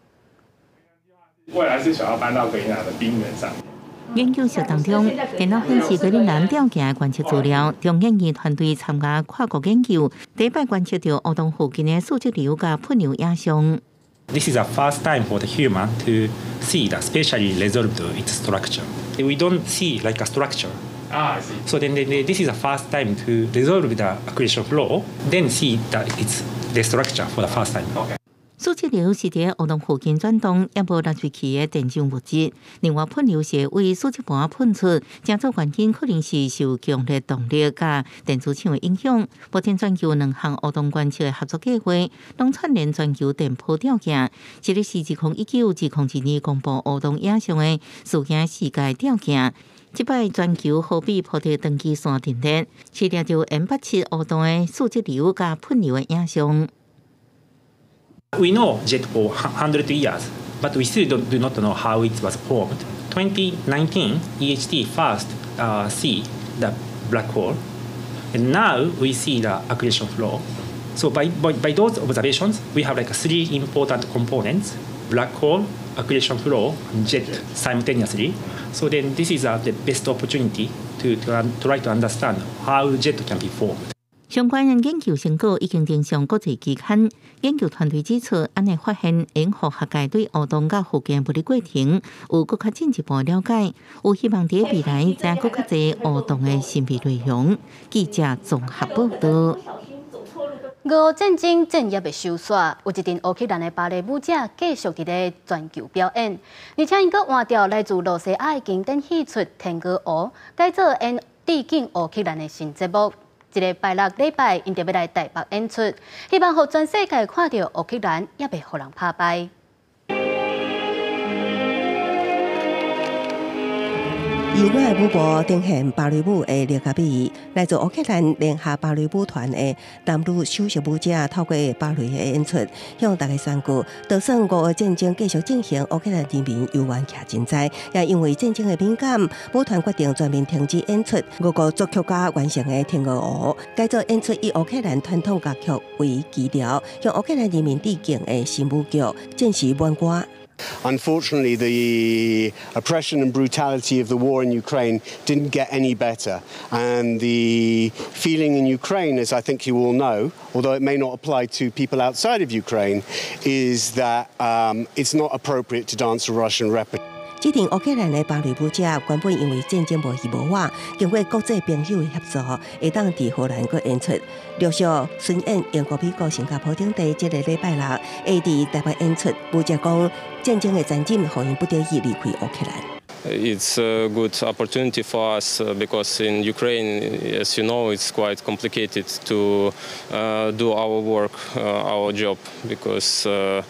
未来是想要搬到格陵兰的冰原上。 研究室当中，电脑显示格陵兰条件的观测资料。中研院团队参加跨国研究，第一摆观测到乌洞附近的数值流甲喷流影像。 This is the first time for the human to see the spatially resolved its structure. We don't see like a structure. Ah, I see. So then, then this is the first time to resolve the accretion flow, then see that it's the structure for the first time. Okay. 数值流是伫乌洞附近转动，也无热水器的电浆物质。另外，喷流是为数值盘喷出，正做原因可能是受强烈动力甲电磁场的影响。目前全球两项乌洞观测的合作计划，拢串联全球电波条件。一个是自零一九至零一二公布乌洞影像的事件世界条件。即摆全球好比铺地登记线电链，试了就 M 八七乌洞的数值流甲喷流的影像。 We know jet for one hundred years, but we still don't, do not know how it was formed. twenty nineteen, E H T first uh, see the black hole, and now we see the accretion flow. So by, by, by those observations, we have like three important components: black hole, accretion flow, and jet simultaneously. So then this is uh, the best opportunity to, to um, try to understand how jet can be formed. 相关的研究成果已经登上国际期刊。研究团队指出，安尼发现因互学界对乌洞甲附近物理过程有更较进一步了解，有希望伫未来知更较侪乌洞的神秘内容。记者综合报道。 俄乌战争正业的收煞，有一阵乌克兰的芭蕾舞者继续伫咧全球表演，而且因阁换掉来自罗西亚的经典戏出《天鹅湖》，改做因致敬乌克兰的新节目。 一个拜六礼拜，因就要来台北演出，希望互全世界看到乌克兰也袂互人打败。 由我的舞步呈现芭蕾舞的列卡比，来自乌克兰联合芭蕾舞团的男女首席舞者，透过芭蕾的演出，向大家宣告：就算俄乌战争继续进行，乌克兰人民犹原徛真在。也因为战争的敏感，舞团决定全面停止演出。俄国作曲家完成的《天鹅湖》，改做演出以乌克兰传统歌曲为基调，向乌克兰人民致敬的新舞剧，正是满歌。 Unfortunately, the oppression and brutality of the war in Ukraine didn't get any better. And the feeling in Ukraine, as I think you all know, although it may not apply to people outside of Ukraine, is that um, it's not appropriate to dance a Russian repertoire. 这场乌克兰的芭蕾舞者原本因为战争无戏无话，经过国际朋友的协助，会当伫荷兰阁演出。陆续巡演英国、美国、新加坡等地，这个礼拜六会伫台北演出。舞者讲，战争的战争，互因不得已离开乌克兰。 It's a good opportunity for us uh, because in Ukraine, as you know, it's quite complicated to uh, do our work, uh, our job, because uh,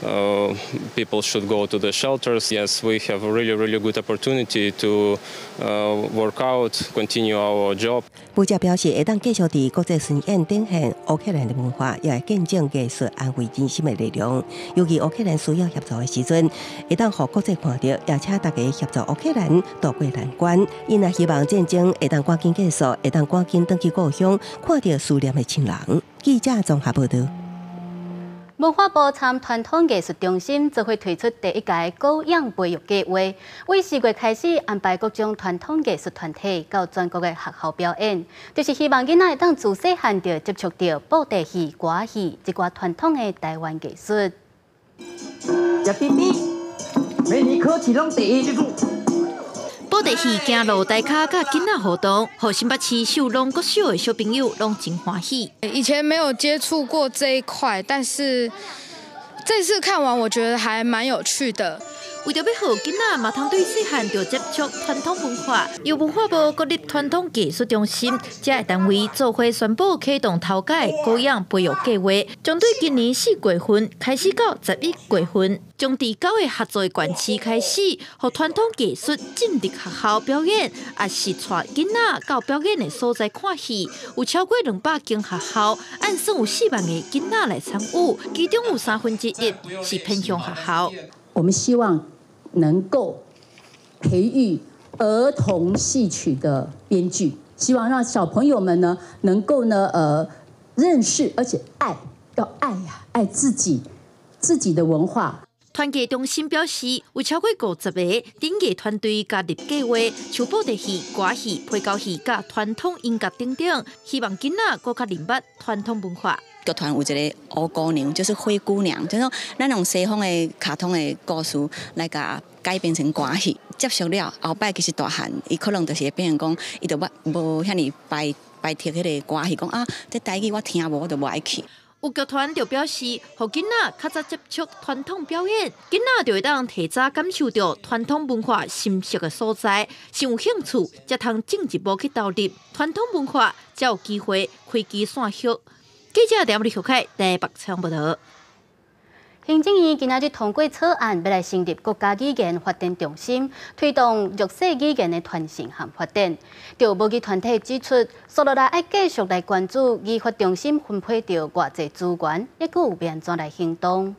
uh, people should go to the shelters. Yes, we have a really, really good opportunity to uh, work out, continue our job. 部长表示，会当继续伫国际巡演展现乌克兰的文化，也会见证艺术安慰人心的力量。尤其乌克兰需要协助的时阵，会当互国际看到，也请大家协助乌克兰渡过难关。因也希望战争会当赶紧结束，会当赶紧返去故乡，看到思念的亲人。记者综合报道。 文化部参传统艺术中心则会推出第一届高养培育计划，为四月开始安排各种传统艺术团体到全国的学校表演，就是希望囡仔会当自细汉就接触到布袋戏、歌戏这挂传统的台湾艺术。 叶弟弟，每年考试拢第一。 布袋戏行路大卡甲囡仔互动，互新北市秀龙国小的小朋友拢真欢喜。 以前没有接触过这一块，但是这次看完，我觉得还蛮有趣的。 为着要互囡仔嘛通对细汉就接触传统文化，由文化部国立传统艺术中心这个单位做伙宣布启动头届高养培育计划，将对今年四月份开始到十一月份，从第九个合作的县市开始，互传统艺术进入学校表演，也是带囡仔到表演的所在看戏。有超过两百间学校，按算有四万个囡仔来参与，其中有三分之一是偏乡学校。 我们希望能够培育儿童戏曲的编剧，希望让小朋友们呢能够呢呃认识，而且爱，要爱呀、啊，爱自己自己的文化。 团结中心表示，有超过五十个演艺团队加入计划，像布袋戏、歌戏、皮胶戏、甲传统音乐等等，希望囡仔更加明白传统文化。 剧团有一个乌姑娘，就是灰姑娘，就是咱用西方的卡通的故事来甲改编成歌戏，接受了后摆其实大汉，伊可能就是会变成讲，伊就无无遐尼排排斥迄个歌戏，讲啊，这台语我听无，我就无爱去。 有剧团就表示，互囡仔较早接触传统表演，囡仔就会当提早感受到传统文化深色的所在，先有兴趣，才通进一步去投入传统文化，才有机会开枝散叶。记者陈立小凯台北采访报道。 行政院今仔日通过草案，要来成立国家语言发展中心，推动弱势语言的传承和发展。就母语团体指出，所落来要继续来关注语发中心分配到偌济资源，抑佫有变怎来行动。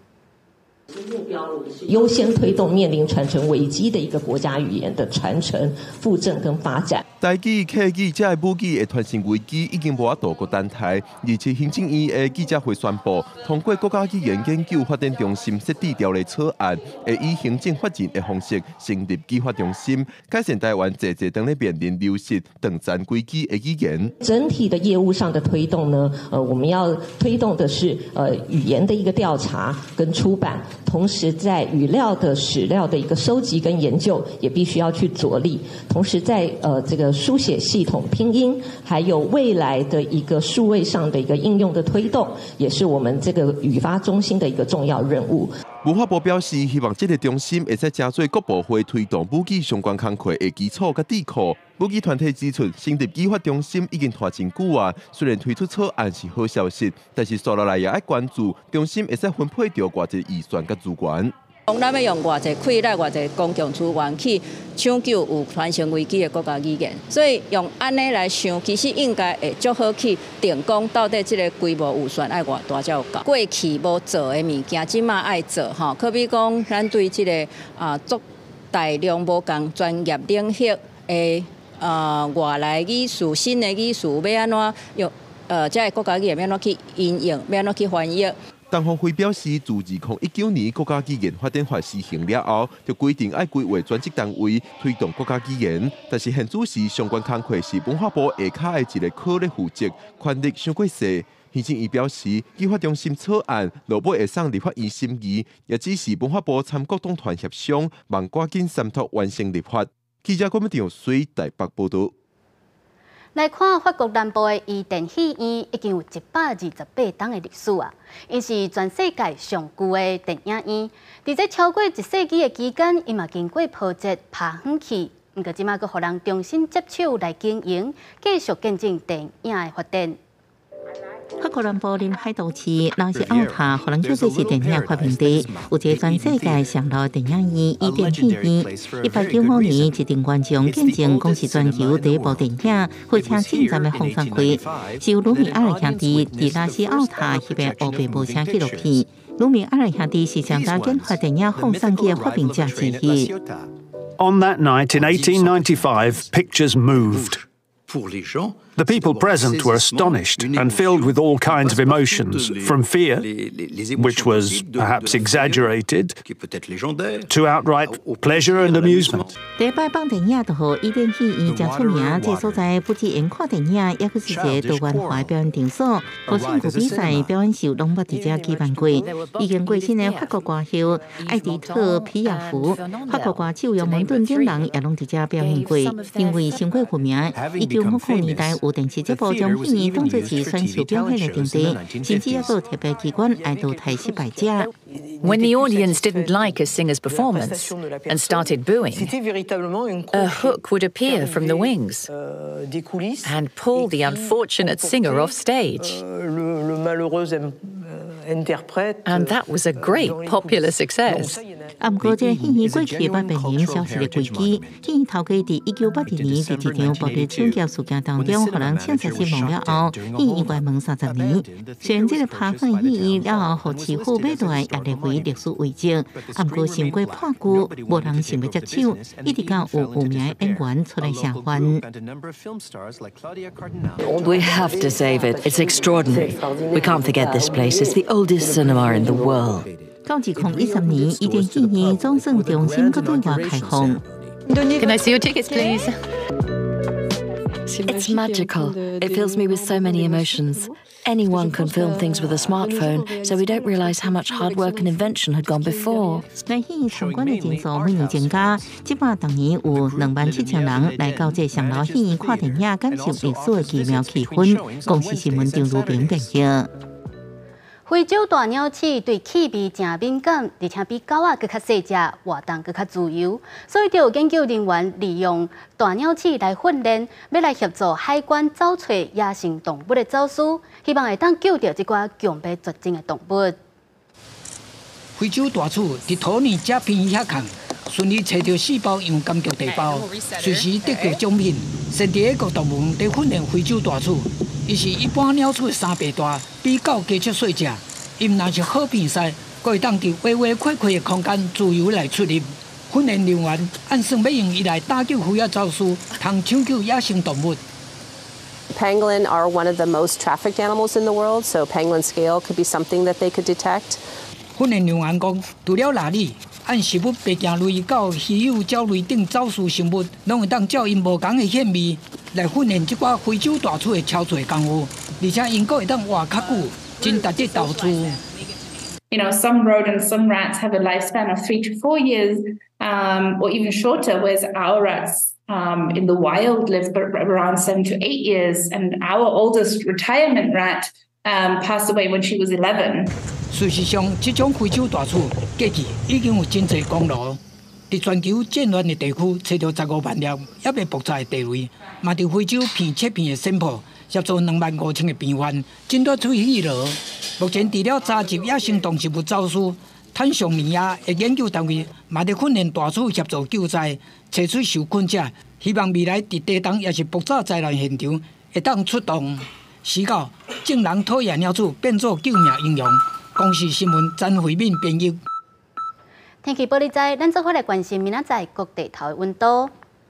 优先推动面临传承危机的一个国家语言的传承、复振跟发展。 台语、客语这母语的传承危机已经无法度过等待，而且行政院的记者会宣布，通过国家语言研究发展中心设置条例草案，会以行政法人的方式成立语发中心，改善台湾济济当咧面临流失、短暂危机的语言。 整体的业务上的推动呢，呃，我们要推动的是呃语言的一个调查跟出版。同时，在语料的史料的一个收集跟研究，也必须要去着力。同时在，在呃这个书写系统、拼音，还有未来的一个数位上的一个应用的推动，也是我们这个语发中心的一个重要任务。 文化部表示，希望这个中心会使加做各部会推动母语相关工作的基础甲智库。母语团体指出，成立语发中心已经拖真久啊。虽然推出草案是好消息，但是接下来也要关注中心会使分配到偌济预算甲资源。 咱要用偌济亏来偌济公共资源去抢救有传承危机的国家语言，所以用安尼来想，其实应该会足好去定讲到底这个规模预算爱偌大才有够。过去无做的物件，即马爱做吼，可比讲咱对这个啊足大量无共专业领域的呃外来语术、新的语术要安怎用呃这个国家语言要安怎去应用，要安怎去翻译。 陈鸿辉表示，自二零一九年国家语言发展法施行了后，就规定要规划专职单位推动国家语言。但是现主时相关工作是文化部下卡的一个科咧负责，权力伤过细。行政院表示，语发中心草案落尾会送立法院审议，也指示文化部参各党团协商，望赶紧三读完成立法。记者郭文长随台北报道。 来看法国南部的伊甸戏院，已经有一百二十八档的历史啊！因是全世界上旧的电影院，伫这超过一世纪的期间，伊嘛经过波折爬远去，毋过即马阁互人重新接手来经营，继续见证电影的发展。 法国南部临海都市劳斯奥塔，荷兰叫做是电影发明地，有一个全世界上老电影院伊甸戏院。一八九五年，一定观众见证讲是全球第一部电影《火车进站》的放送会，是由卢米埃尔兄弟伫拉斯奥塔翕的黑白无声纪录片。卢米埃尔兄弟是上大建发电影放送机的发明者之一。 On that night in eighteen ninety-five, pictures moved. The people present were astonished and filled with all kinds of emotions, from fear, which was perhaps exaggerated, to outright pleasure and amusement. 第一摆放电影就和伊甸戏院真出名，这所在不止演看电影，也是一个多元化的表演场所。和唱歌比赛、表演秀拢捌伫遮举办过。已经过身的法国歌后艾迪特·皮亚夫、法国歌手杨蒙顿等人也拢伫遮表演过。因为伤过有名，一九五零年代。有电视节目将戏院当作是选秀表演的场地，甚至也有特别机关爱到台失败者。 When the audience didn't like a singer's performance and started booing, a hook would appear from the wings and pull the unfortunate singer off stage. And that was a great popular success. 啊，不过这戏院过去八百年消失的轨迹，戏院头家伫一九八二年伫一场暴力抢劫事件当中，互人枪杀死亡了后，戏院关门三十年。虽然这个拍翻戏院了后，互市府买倒来也列为历史遗迹，啊，不过成过破旧，无人想要接手，一直到有有名的演员出来下翻。 We have to save it. It's extraordinary. We can't forget this place. It's the oldest cinema in the world. 到二零一三年，伊甸戏院总算重新搁对外开放。 Can I see your tickets, please? It's magical. It fills me with so many emotions. Anyone can film things with a smartphone, so we don't realize how much hard work and invention had gone before. 来戏院参观的人数每年增加，即摆当年有两万七千人来到这上老戏院看电影，感受历史的奇妙气氛。公司新闻张如平报道。 非洲大鸟鼠对气味真敏感，而且比狗仔更较细只，活动更较自由，所以就有研究人员利用大鸟鼠来训练，要来协助海关找找野生动物的走私，希望会当救到这寡强被绝种的动物。 非洲大鼠伫土年这片遐空，顺利找到四包洋甘菊地包，随时得到奖品。先伫个国动物在训练非洲大鼠。伊是一般鸟鼠的三倍大，比狗加出细只。伊毋但是好比赛，阁会当伫微微开开的空间自由来出入。训练人员按算要用伊来打救渔业走私，通抢救野生动物。 Pangolin are one of the most trafficked animals in the world, so pangolin scale could be something that they could detect. 训练人员讲，除了哪里按食物白鲸类到稀有鸟类等走私生物，拢会当照因无同的纤味来训练即寡非洲大鼠的操作功夫，而且因阁会当活较久，真值得投资。 You know, some rodents, some rats have a lifespan of three to four years, um, or even shorter, whereas our rats um, in the wild live around seven to eight years, and our oldest retirement rat um, passed away when she was eleven. 事实上，这种非洲大鼠价值已经有真侪功劳。伫全球战乱的地区，找到十五万粒也未爆炸的地雷，嘛伫非洲片切片的先埔，协助两万五千个病患诊断出肺痨。目前，除了查缉野生动植物走私，坦尚尼亚的研究单位嘛伫训练大鼠协助救灾，找出受困者，希望未来伫地动也是爆炸灾难现场，会当出动施教，正人讨厌鸟鼠变作救命英雄。公视新闻詹慧敏编译。 天气报你知，咱做伙来关心明仔载各地头的温度。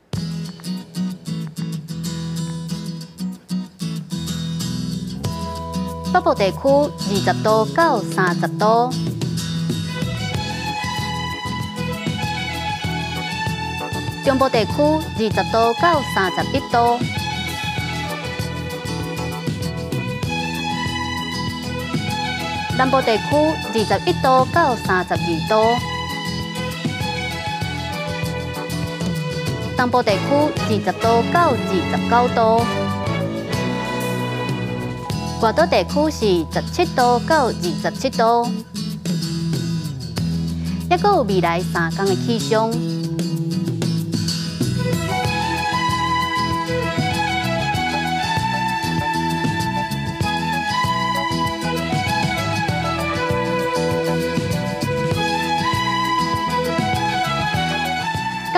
北部地区二十度到三十度，中部地区二十度到三十一度，南部地区二十一度到三十二度，东部地区二十度到二十九度。外岛地区是十七度到二十七度，还阁有未来三天的气象。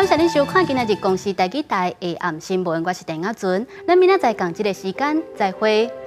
感谢您收看今日公视台记台下暗新闻，我是陈雅纯，咱明仔载同一个时间再会。